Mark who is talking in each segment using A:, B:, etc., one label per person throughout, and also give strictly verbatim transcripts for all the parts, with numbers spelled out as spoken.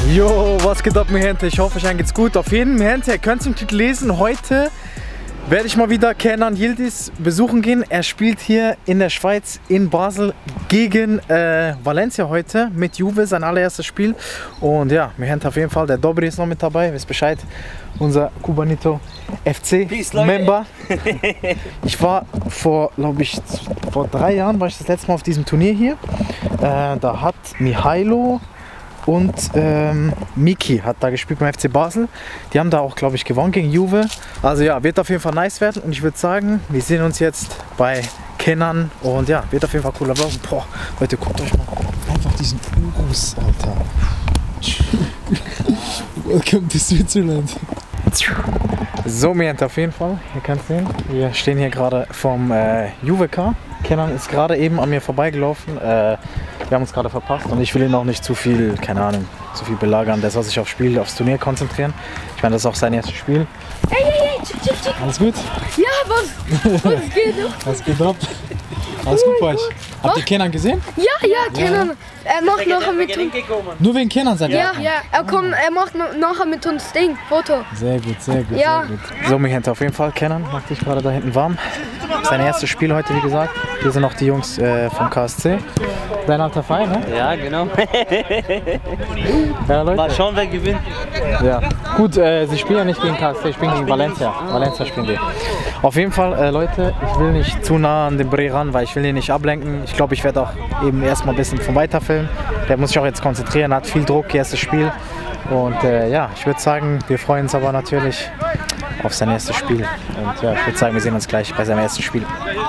A: Jo, was geht ab, mi gente? Ich hoffe, euch allen geht's gut. Auf jeden Fall, mi gente, ihr könnt es im Titel lesen. Heute werde ich mal wieder Kenan Yildiz besuchen gehen. Er spielt hier in der Schweiz, in Basel, gegen äh, Valencia heute mit Juve, sein allererstes Spiel. Und ja, mi gente, auf jeden Fall, der Dobry ist noch mit dabei, wisst Bescheid. Unser Cubanito F C-Member. Ich war vor, glaube ich, vor drei Jahren, war ich das letzte Mal auf diesem Turnier hier. Äh, da hat Mihailo und ähm, Miki hat da gespielt beim F C Basel. Die haben da auch, glaube ich, gewonnen gegen Juve. Also ja, wird auf jeden Fall nice werden. Und ich würde sagen, wir sehen uns jetzt bei Kenan. Und ja, wird auf jeden Fall cooler Vlog. Boah, Leute, guckt euch mal einfach diesen Urus, Alter. Welcome to Switzerland. So, mir auf jeden Fall, ihr könnt sehen, wir stehen hier gerade vom äh, Juve-Car. Kenan ist gerade eben an mir vorbeigelaufen. Äh, wir haben uns gerade verpasst und ich will ihn auch nicht zu viel, keine Ahnung, zu viel belagern. Der soll sich aufs Spiel, aufs Turnier konzentrieren. Ich meine, das ist auch sein erstes Spiel.
B: Hey, hey, hey, chick, chick, chick.
A: Alles gut?
B: Ja, was? Was geht ab?
A: Was geht ab? Alles gut bei euch? Habt ihr Kenan gesehen?
B: Ja, ja, Kenan. Er macht nachher mit uns.
A: Nur wegen Kenan seid ihr?
B: Ja, ja. Er kommt, er macht nachher mit uns Ding, Foto.
A: Sehr gut, sehr gut,
B: ja.
A: sehr gut. So, mir hinter auf jeden Fall. Kenan macht sich gerade da hinten warm. Sein erstes Spiel heute, wie gesagt. Hier sind auch die Jungs äh, vom K S C. Dein alter Verein, ne?
C: Ja, genau.
A: Ja, Leute.
C: Mal schauen, wer gewinnt.
A: Ja. Gut, äh, sie spielen ja nicht gegen K S C, sie spielen gegen Valencia. Valencia spielen die. Auf jeden Fall, äh, Leute, ich will nicht zu nah an den Bre ran, weil ich will ihn nicht ablenken. Ich glaube, ich werde auch eben erstmal ein bisschen von weiter filmen. Der muss sich auch jetzt konzentrieren, hat viel Druck, erstes Spiel. Und äh, ja, ich würde sagen, wir freuen uns aber natürlich auf sein erstes Spiel. Und ja, ich würde sagen, wir sehen uns gleich bei seinem ersten Spiel.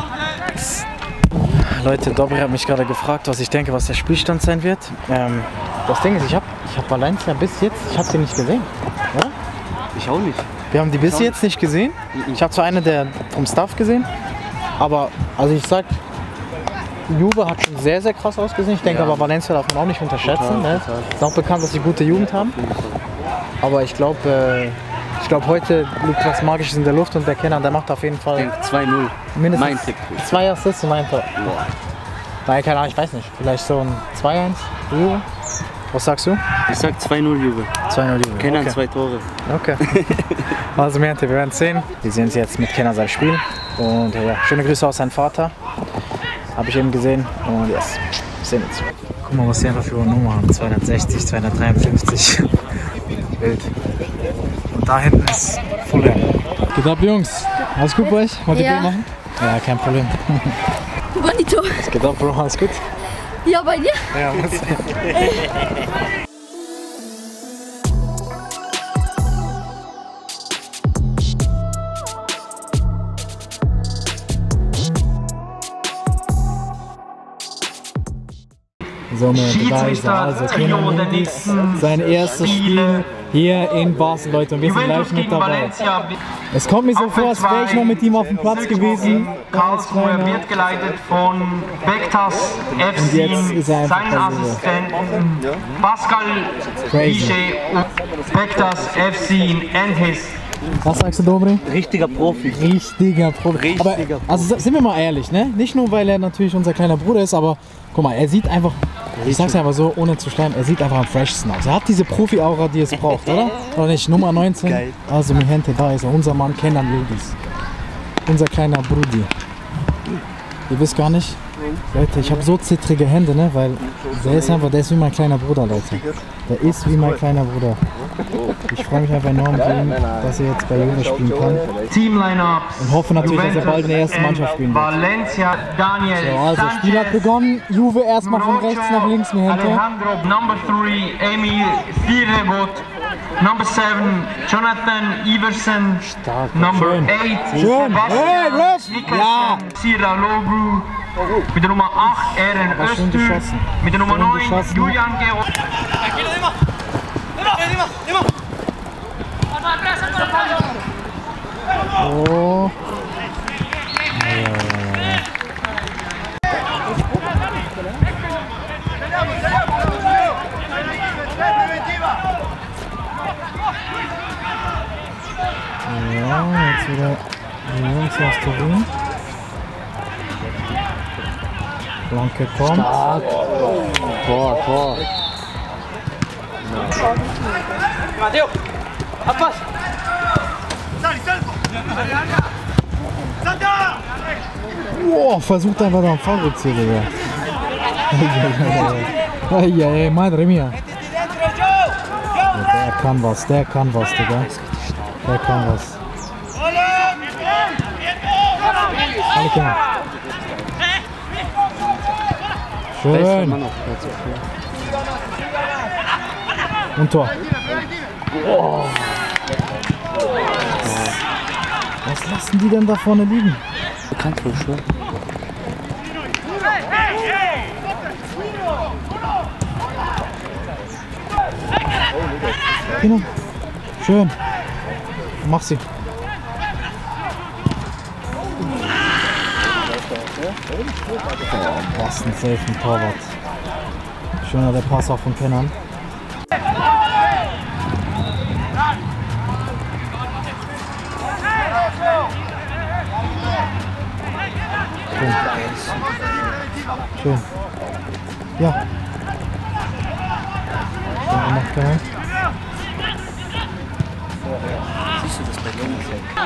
A: Leute, Dobry hat mich gerade gefragt, was ich denke, was der Spielstand sein wird. Ähm, das Ding ist, ich habe ich hab Valencia bis jetzt, ich habe sie nicht gesehen, oder?
C: Ich auch nicht.
A: Wir haben die bis jetzt nicht gesehen. Ich habe zwar eine der vom Staff gesehen, aber also ich sag, Juve hat schon sehr, sehr krass ausgesehen. Ich denke ja. Aber Valencia darf man auch nicht unterschätzen. Total, ne? Total. Ist auch bekannt, dass sie gute Jugend haben. Aber ich glaube, äh, ich glaube, heute liegt was Magisches in der Luft und der Kenan, der macht auf jeden Fall
C: zwei null.
A: Mindestens
C: mein Tipp.
A: Zwei Assists und ein Tor. Nein, keine Ahnung, ich weiß nicht. Vielleicht so ein zwei eins Juve. Was sagst du?
C: Ich sag zwei null Juve.
A: zwei null Juve.
C: Kenan
A: okay.
C: zwei Tore.
A: Okay. Also, wir werden sehen. Wir sehen uns jetzt mit Kenan sein Spiel. Und ja, schöne Grüße aus seinem Vater. Habe ich eben gesehen. Und yes, wir sehen uns. Guck mal, was die einfach für eine Nummer haben. zweihundertsechzig, zweihundertdreiundfünfzig. Wild. Und da hinten ist Fulham. Geht ab, Jungs. Alles gut bei euch? Wollt ihr
B: ja.
A: Bild machen? Ja, kein Problem.
B: Bonito.
A: Was geht ab, Bro? Alles gut?
B: Ja, bei dir?
A: Ja, muss. So, da ist er, also Kenan Yildiz, sein erstes Spiel hier in Basel, Leute, und wir sind live mit dabei. Es kommt mir so vor, als wäre ich noch mit ihm auf dem Platz gewesen.
D: Karlsruhe wird geleitet von Bektas F C, seinen Assistenten Pascal Vichet und Bektas F C in Enhis.
A: Was sagst du, Dobry?
C: Richtiger Profi.
A: Richtiger Profi.
C: Richtiger
A: aber, also sind wir mal ehrlich, ne? Nicht nur, weil er natürlich unser kleiner Bruder ist, aber guck mal, er sieht einfach, ich sag's einfach so, ohne zu schleimen, er sieht einfach am freshesten aus. Er hat diese Profi-Aura, die es braucht, oder? Oder nicht? Nummer neunzehn. Geil. Also, mi gente, da ist er, unser Mann Kenan Yildiz. Unser kleiner Brudi. Ihr wisst gar nicht, Leute, ich habe so zittrige Hände, ne? Weil der ist einfach, der ist wie mein kleiner Bruder, Leute. Der ist wie mein kleiner Bruder. Ich freue mich einfach enorm, dass er jetzt bei Juve spielen kann. Und hoffe natürlich, dass er bald in der ersten Mannschaft spielen wird.
D: Valencia, Daniel
A: so, also, das Spiel hat begonnen. Juve erstmal von rechts nach links, mi gente.
D: Alejandro, Number three, Emil Vierrebot. Number seven, Jonathan Iversen.
A: Stark.
D: Number
A: Schön.
D: eight,
A: Schön. Hey, Ref. Ja.
D: Sira Logru. Mit der Nummer acht, Eren Öztürk. Mit der Nummer neun, Julian Geo.
A: Oh. Ja, jetzt wieder die Jungs aus Turin. Blanke kommt.
C: Stark. Tor, Tor.
A: Boah, versucht einfach noch einen Fallrückzieher, Digga. Eieiei, madre mia. Der kann was, der kann was, Digga. Der kann was. Alle Kinder. Schön. Und Tor. Oh. Was lassen die denn da vorne liegen?
C: Bekannt wohl schon.
A: Genau. Schön. Mach sie. Oh, was ein Safe im Torwart. Schöner der Pass auch von Kennern. Schön. Schön. Ja. Schön gemacht, Kenner.
C: Siehst du das bei Jungs?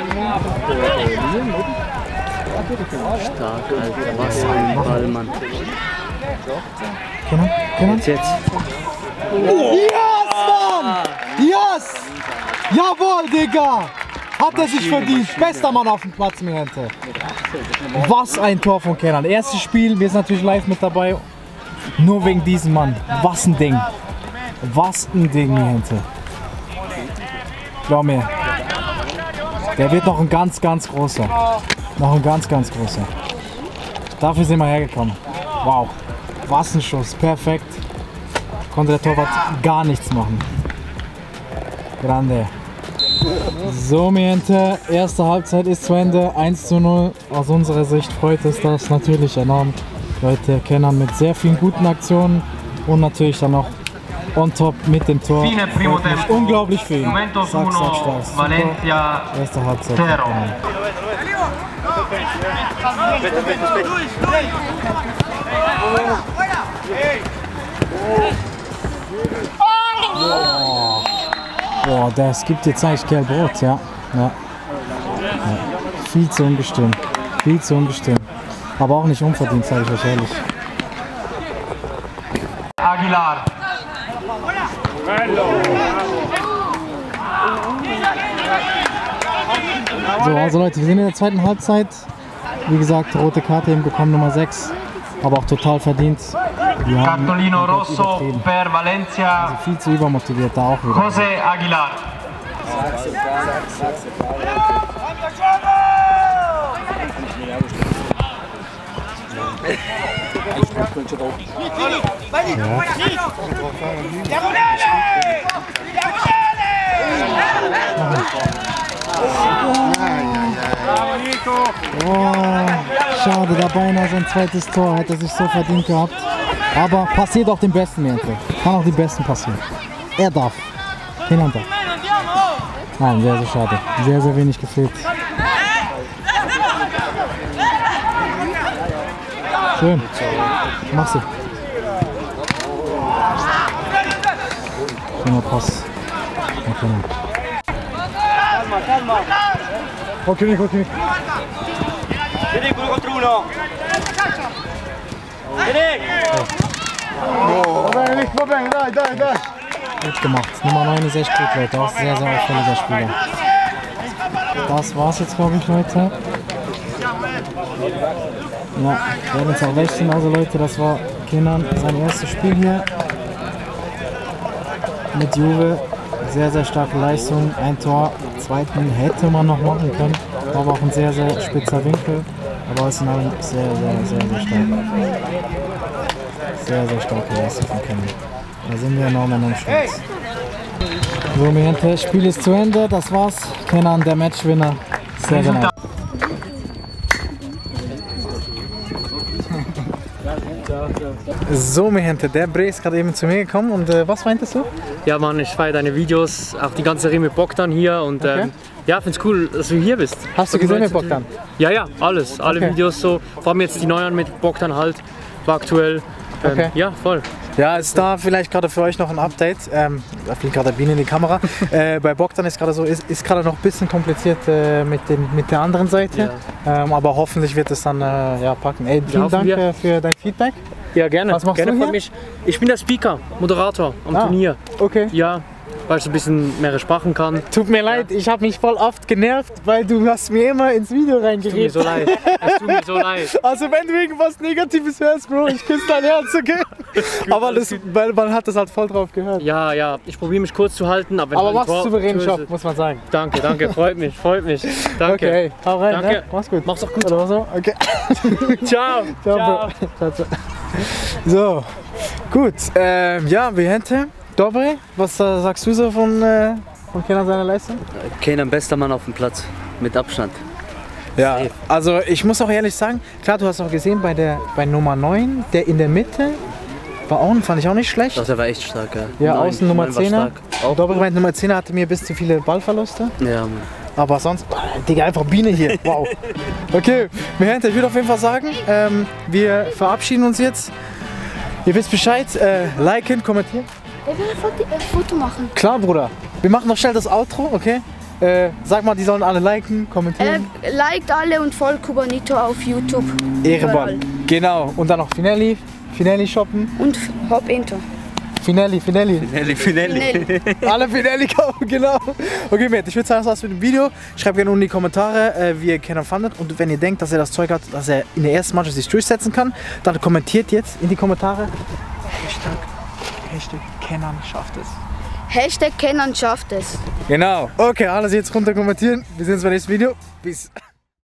C: Stark, Alter. Was ein Ball, Mann.
A: Kenner? Kenner?
C: Jetzt, jetzt.
A: Oh. Yes, Mann! Yes! Jawohl, Digga! Hat er sich verdient. Bester Mann auf dem Platz, mir Hände. Was ein Tor von Kenan. Erstes Spiel, wir sind natürlich live mit dabei. Nur wegen diesem Mann. Was ein Ding. Was ein Ding, mir Hände. Glaub mir. Der wird noch ein ganz, ganz großer. Noch ein ganz, ganz großer. Dafür sind wir hergekommen. Wow. Was ein Schuss. Perfekt. Konnte der Torwart gar nichts machen. Grande. So, Miente, erste Halbzeit ist zu Ende, eins zu null. Aus unserer Sicht freut es das natürlich enorm. Leute kennen mit sehr vielen guten Aktionen und natürlich dann noch on top mit dem Tor. Unglaublich viel. Sack, sack, stark. Valencia. Erste Halbzeit. Oh. Boah, das gibt jetzt eigentlich kein Brot, ja. Ja. Ja. Viel zu unbestimmt. Viel zu unbestimmt. Aber auch nicht unverdient, sage ich euch ehrlich.
D: Aguilar.
A: So, also Leute, wir sind in der zweiten Halbzeit. Wie gesagt, rote Karte eben bekommen, Nummer sechs. Aber auch total verdient. Wir
D: Cartolino rosso per Valencia.
A: Also viel zu übermotiviert da auch wieder.
D: José Aguilar.
A: Oh, schade, da beinahe sein zweites Tor, hätte er sich so verdient gehabt. Aber passiert auch dem Besten, Miente. Kann auch dem Besten passieren. Er darf. Hinunter. Nein, sehr, sehr schade. Sehr, sehr wenig gefehlt. Schön. Mach sie. Schöner Pass. Okay. Okay, Nico, okay.
E: Federico, uno contro uno. Federico!
A: Va bene, Nick, va bene, dai, dai, dai. Gut gemacht. Nummer neunundsechzig, Leute. Auch sehr, sehr auffälliger Spieler. Das war's jetzt, glaube ich, Leute. Ja, wir werden uns auch wechseln. Also, Leute, das war Kenan sein erstes Spiel hier mit Juve. Sehr, sehr starke Leistung. Ein Tor. Zweiten hätte man noch machen können. War aber auch ein sehr, sehr spitzer Winkel. Aber es ist sehr, sehr, sehr, sehr stark. Sehr, sehr starke Leistung von Kenan. Da sind wir enorm am Stolz. So, mi gente, das Spiel ist zu Ende. Das war's. Kenan, der Matchwinner. Sehr, sehr nice. So, mi gente, der Bre ist gerade eben zu mir gekommen und äh, was meintest du?
F: Ja, Mann, ich feiere deine Videos, auch die ganze Serie mit Bogdan hier und
A: Okay.
F: ähm, ja, find's cool, dass du hier bist.
A: Hast du gesehen mit Bogdan?
F: Ja, ja, alles, alle
A: Okay.
F: Videos so, vor allem jetzt die neuen mit Bogdan halt, war aktuell. Ähm,
A: Okay.
F: Ja, voll.
A: Ja, ist da vielleicht gerade für euch noch ein Update. Ähm, da fliegt gerade der Biene in die Kamera. äh, bei Bogdan ist gerade so, ist, ist gerade noch ein bisschen kompliziert äh, mit, den, mit der anderen Seite. Ja. Ähm, aber hoffentlich wird es dann äh, ja, packen. Ey, vielen Dank äh, für dein Feedback.
F: Ja, gerne.
A: Was machst
F: gerne
A: du hier?
F: von mich. Ich bin der Speaker, Moderator am
A: Ah,
F: Turnier.
A: Okay.
F: Ja, weil ich so ein bisschen mehrere Sprachen kann.
A: Tut mir leid, ich habe mich voll oft genervt, weil du hast mir immer ins Video
F: Tut mir
A: reingeredet.
F: so leid. Es tut mir so leid.
A: Also wenn du irgendwas Negatives hörst, Bro, ich küsse dein Herz, okay? Aber das, weil man hat das halt voll drauf gehört.
F: Ja, ja, ich probiere mich kurz zu halten. Aber, wenn
A: Aber
F: ein
A: machst
F: Tor-
A: souveränen
F: Tor-
A: Job, muss man sagen.
F: Danke, danke, freut mich, freut mich. Danke.
A: Okay, hau rein,
F: Danke.
A: ne? Mach's gut.
F: Mach's auch gut.
A: Oder so? Okay.
F: Ciao.
A: Ciao.
F: Ciao.
A: Ciao, ciao. So, gut. Ähm, ja, wie hätte? Dobre, was äh, sagst du so von, äh, von Kenan seiner Leistung?
C: Kenan, bester Mann auf dem Platz. Mit Abstand.
A: Ja, also ich muss auch ehrlich sagen, klar, du hast auch gesehen bei der bei Nummer neun, der in der Mitte war auch, fand ich auch nicht schlecht.
C: Doch, der war echt stark, ja.
A: Ja,
C: Neun-
A: außen Nummer
C: neun war
A: zehner.
C: stark. Auch.
A: Dobre meint, Nummer zehner hatte mir bis zu viele Ballverluste.
C: Ja, Mann.
A: Aber sonst, oh, Digga, einfach Biene hier. Wow. Okay, Mehente, ich würde auf jeden Fall sagen, ähm, wir verabschieden uns jetzt. Ihr wisst Bescheid, äh, liken, kommentieren.
B: Ich will ein Foto, ein Foto machen.
A: Klar, Bruder. Wir machen noch schnell das Outro, okay? Äh, sag mal, die sollen alle liken, kommentieren.
B: Äh, liked alle und folgt Kubanito auf YouTube.
A: Ehrenball. Genau. Und dann noch Finelli. Finelli shoppen.
B: Und Hop Inter.
A: Finelli, Finelli.
C: Finelli, Finelli.
A: Alle Finelli kaufen, genau. Okay, Matt, ich würde sagen, das war's mit dem Video. Schreibt gerne unten in die Kommentare, äh, wie ihr Kenan fandet. Und wenn ihr denkt, dass er das Zeug hat, dass er in der ersten Mannschaft sich durchsetzen kann, dann kommentiert jetzt in die Kommentare. Hashtag, Hashtag Kenan schafft es.
B: Hashtag Kenan schafft es.
A: Genau. Okay, alles jetzt runter kommentieren. Wir sehen uns beim nächsten Video. Peace.